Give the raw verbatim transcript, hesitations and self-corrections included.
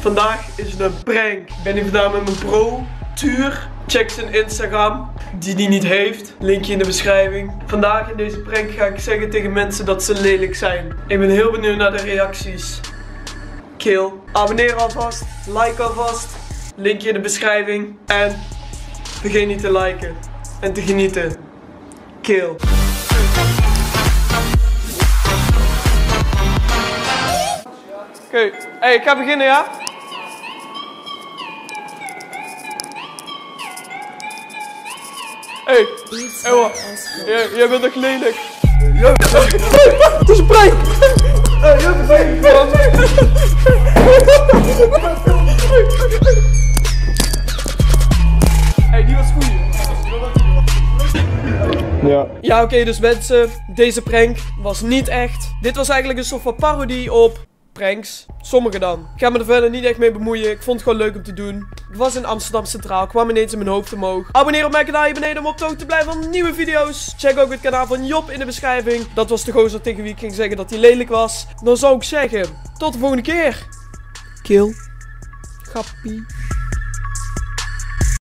Vandaag is het een prank. Ik ben hier vandaag met mijn bro, Tuur. Check zijn Instagram, die die niet heeft. Linkje in de beschrijving. Vandaag in deze prank ga ik zeggen tegen mensen dat ze lelijk zijn. Ik ben heel benieuwd naar de reacties. Kill. Abonneer alvast, like alvast. Linkje in de beschrijving. En vergeet niet te liken en te genieten. Kill. Oké, okay. Hey, ik ga beginnen, ja? Hé, hey. Hey, wat? Jij, jij bent echt lelijk. Ja. Het is een prank! Hey, jij bent lelijk, man. Hey, die was goed. Ja. Ja, oké, okay, dus mensen, deze prank was niet echt. Dit was eigenlijk een soort van parodie op pranks. Sommige dan. Ik ga me er verder niet echt mee bemoeien. Ik vond het gewoon leuk om te doen. Ik was in Amsterdam Centraal. Kwam ineens in mijn hoofd omhoog. Abonneer op mijn kanaal hier beneden om op de hoogte te blijven van nieuwe video's. Check ook het kanaal van Job in de beschrijving. Dat was de gozer tegen wie ik ging zeggen dat hij lelijk was. Dan zou ik zeggen, tot de volgende keer. Kill. Gappie.